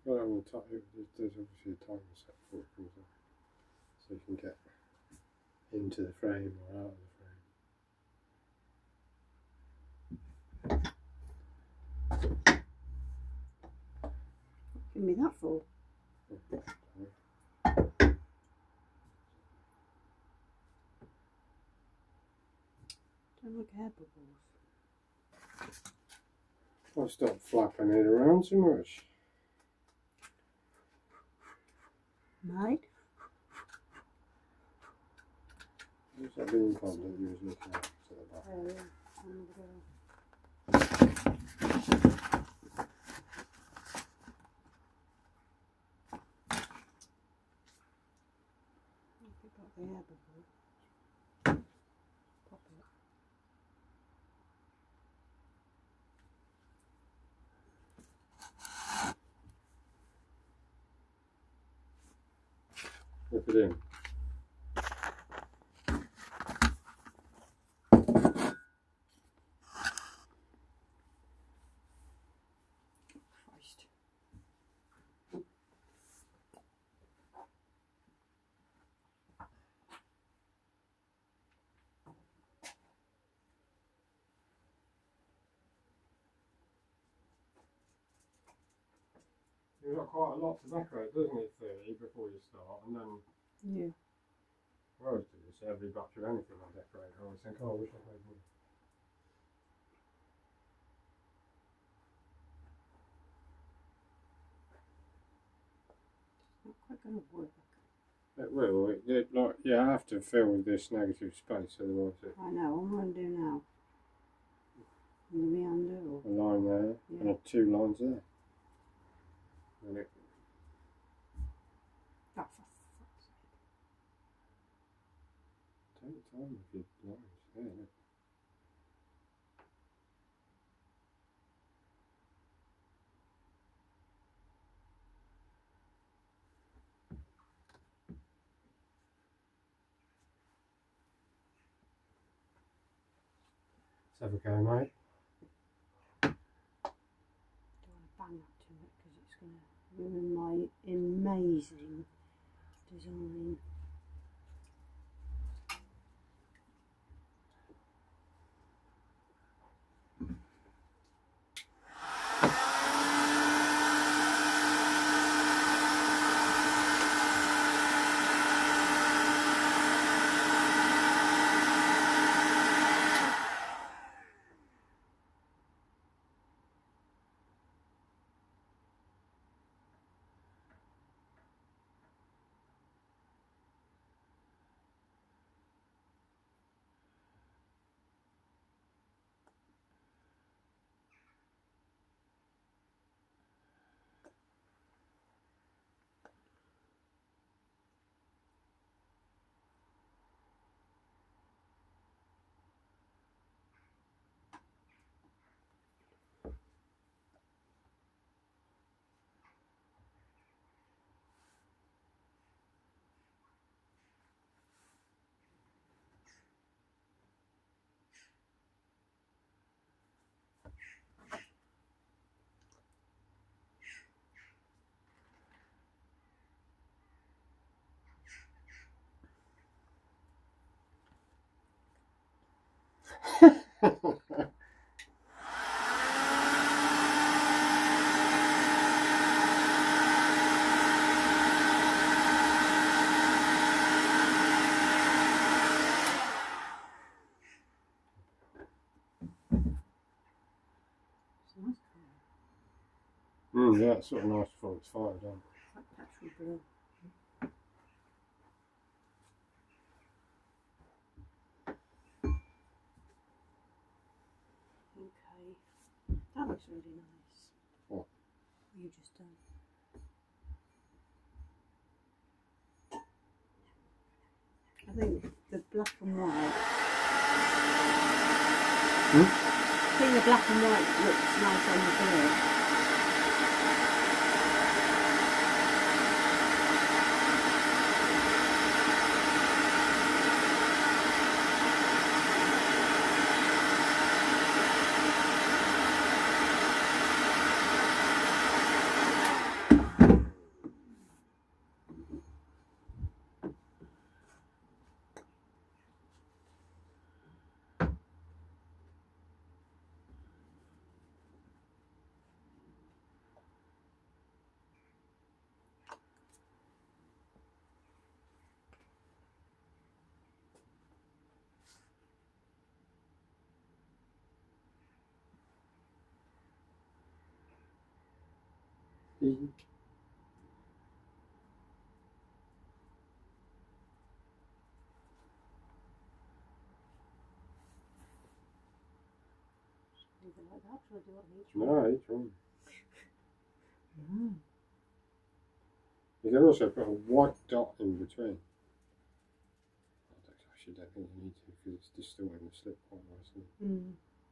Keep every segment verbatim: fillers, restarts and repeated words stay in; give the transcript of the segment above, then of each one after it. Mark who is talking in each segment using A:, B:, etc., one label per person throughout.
A: Well, I will type, there's obviously a timer set before it comes on, so you can get into the frame or out of the frame.
B: Give me that for. Don't like air bubbles.
A: I'll stop flapping it around so much.
C: Mate?
A: What's that being called that you was looking at to the back?
B: Oh, yeah. Pick up the air bubble. Pop it.
A: Look it in.
B: Christ.
A: You've got quite a lot to decorate, doesn't it, really, before you start, and then
B: Yeah.
A: I always do this every batch of anything I decorate. I always think, oh, I wish I'd made more.
B: It's not quite going to work.
A: It will. It, it, like, you have to fill this negative space, otherwise it.
B: I know. What am I going to do now? I'm going to undo.
A: A line there,
B: Yeah.
A: and a two lines there. And it,
B: Oh, for fuck's sake.
A: take time with your lines. There, look. Let's have a go, mate.
B: Don't want to bang that too much because it's going to ruin my amazing design. It's a nice colour.
A: Mm, yeah, it's sort of nice before it's fired on.
B: Like petrol blue. Okay. That looks really nice.
A: What?
B: You just done. I think the black and white.
A: Hmm?
B: I think the black and white looks nice on the bird.
A: E.
B: Leave it like that, or do you want each
A: No,
B: one?
A: each one.
B: No.
A: You can also put a white dot in between. I don't, actually don't think you need to because it's distorting the slip quite nicely.
B: Mm.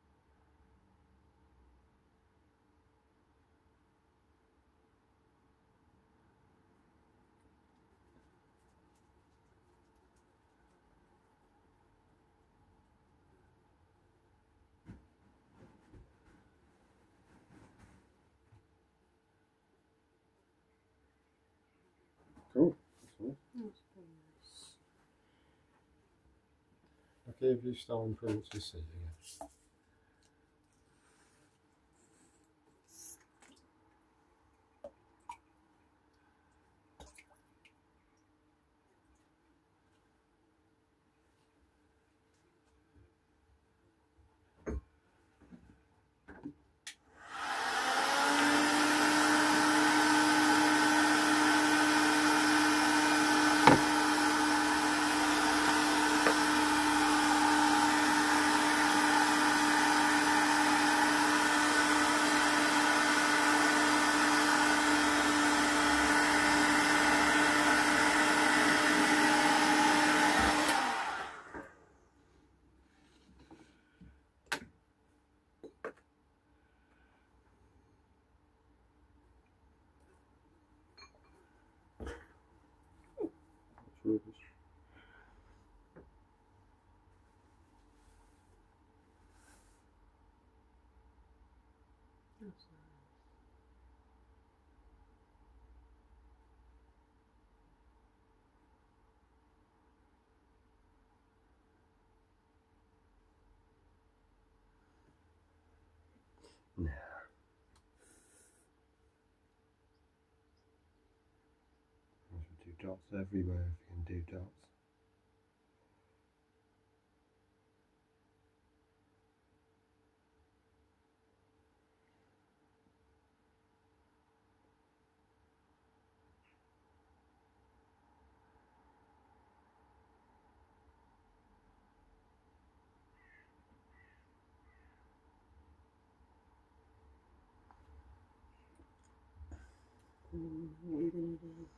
A: Cool. That's nice.
B: That's pretty nice.
A: Okay, if you start improving to see again. Rubbish.
B: That's nice.
A: No. I should do dots everywhere if you can do dots.
B: Mm, what are you going to do?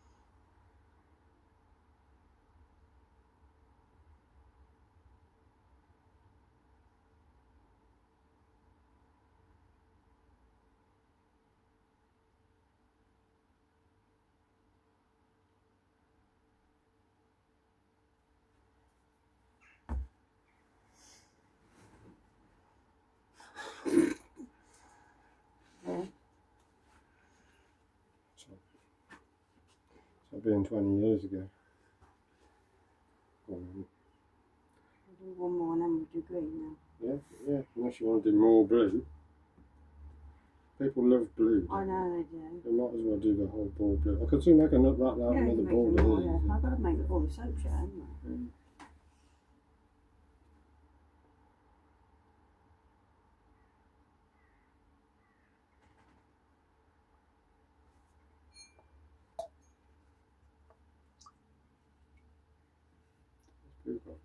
B: Yeah.
A: So, so being twenty years ago. Um,
B: We'll do one more and then we'll do green now.
A: yeah, yeah. Unless you want to do more blue. People love blue.
B: I
A: don't
B: know they do.
A: they? They might as well do the whole ball blue. I could soon make another, that, that,
B: Yeah, you
A: another
B: make
A: ball
B: them all,
A: blue.
B: yeah. I've got to make all the soap shut, haven't I?
A: Mm. That's beautiful.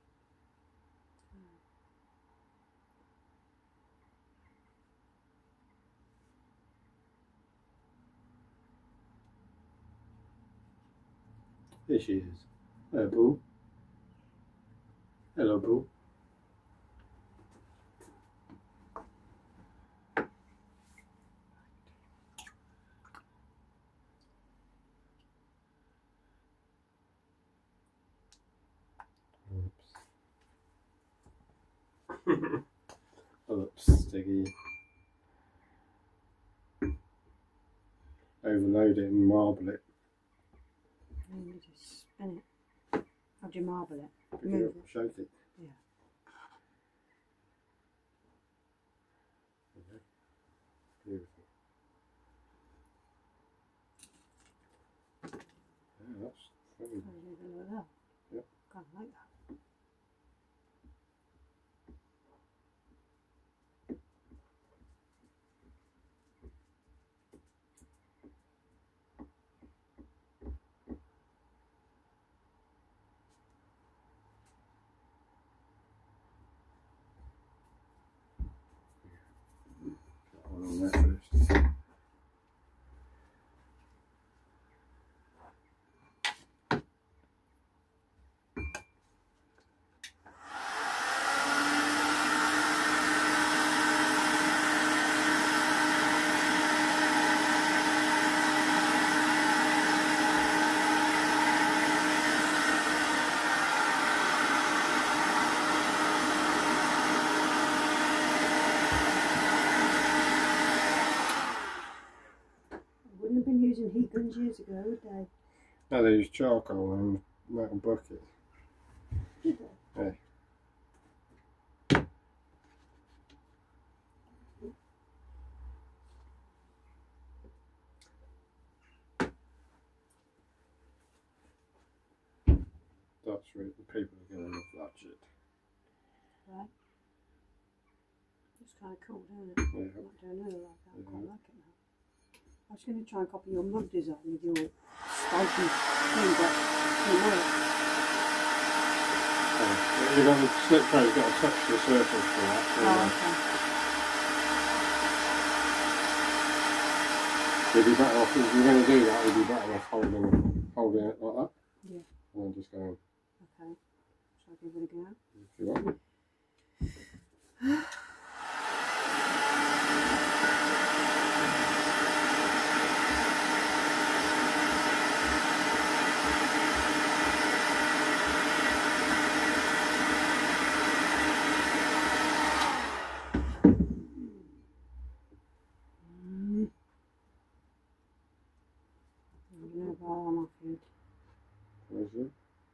A: Here she is. Hello, Boo. Hello, Boo. Oops. Oops, Stiggy. Overload it and marble it.
B: And you just spin it. How do you marble it?
A: Pick
B: Move
A: it up and
B: it.
A: shake it.
B: Yeah.
A: Okay. Beautiful. Yeah, that's very
B: So you leave it like that.
A: Yep.
B: Kind of like that. using heat guns years ago, would they?
A: No, they used charcoal and metal bucket.
B: Did they?
A: Yeah. That's really, people are going to love that shit.
B: Right. It's kind of cool, isn't it?
A: Yeah.
B: I might do another like that. I
A: Yeah.
B: quite like it now. I was going to try and copy your mug design with your spiky thing, but it didn't work.
A: Oh, you've got the slip trade's got to touch the surface for that. So
B: Oh,
A: uh,
B: okay.
A: you'd be better off, if you're going to do that, you'd be better off holding, holding it like that.
B: Yeah.
A: And then just going,
B: Okay. Shall I give it a go?
A: if you want.
B: I'm going to buy on my food.
A: Where's it?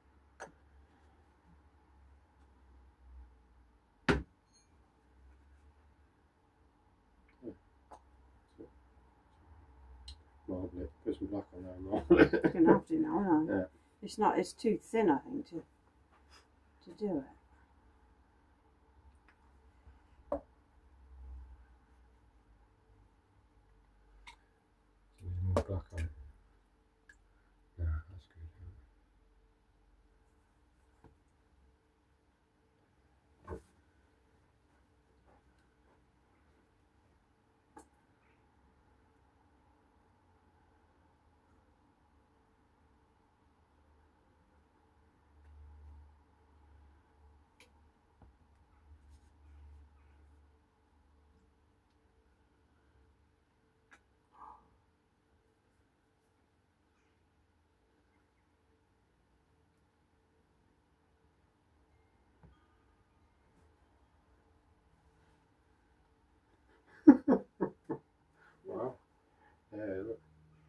A: Marble it, put some black on there and marble it.
B: I'm going to have to now, aren't I?
A: Yeah.
B: It's not, it's too thin, I think, to, to do it.
A: Need more black on it. Yeah, that's good. Wow. Yeah, look.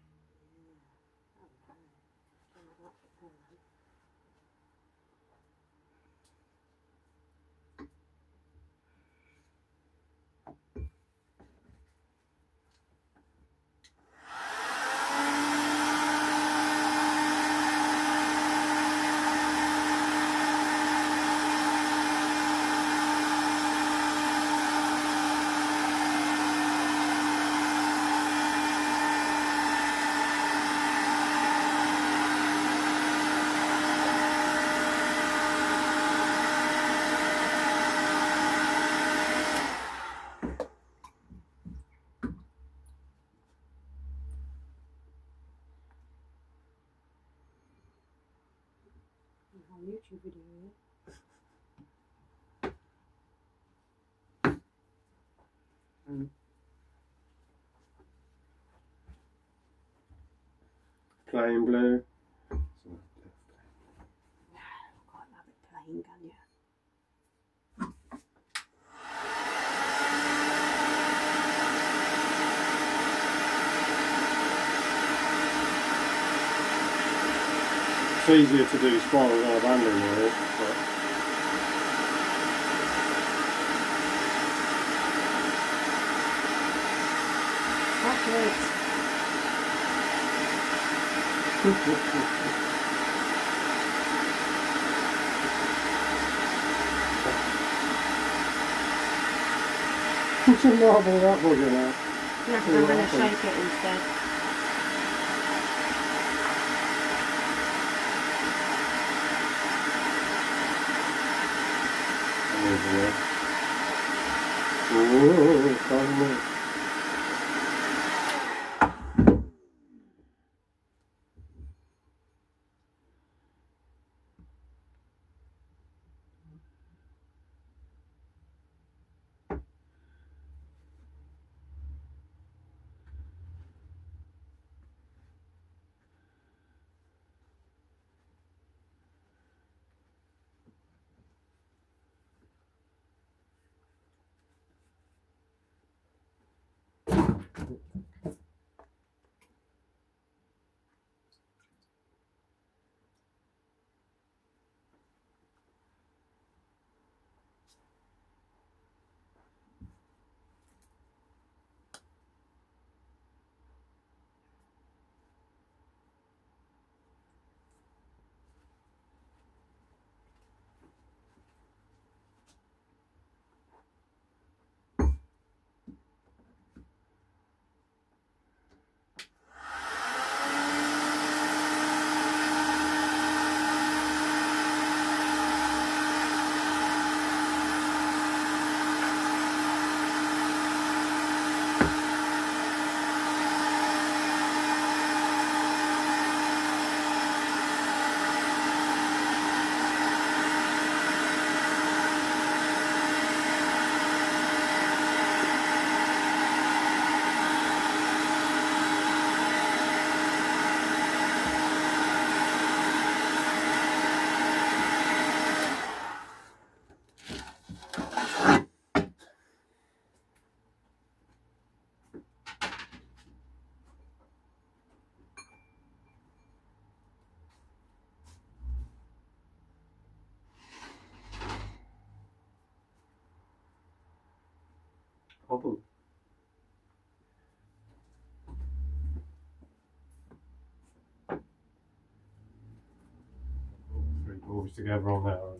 B: On YouTube video, yeah.
A: Mm. Plain blue.
B: No, can't have it plain, can you?
A: It's easier to do spirals on a banding wheel, but
B: That's it.
A: put some marble that bugger now.
B: Yeah, because I'm going to shake it instead.
A: Oh, finally. Pebble. Three balls together on there.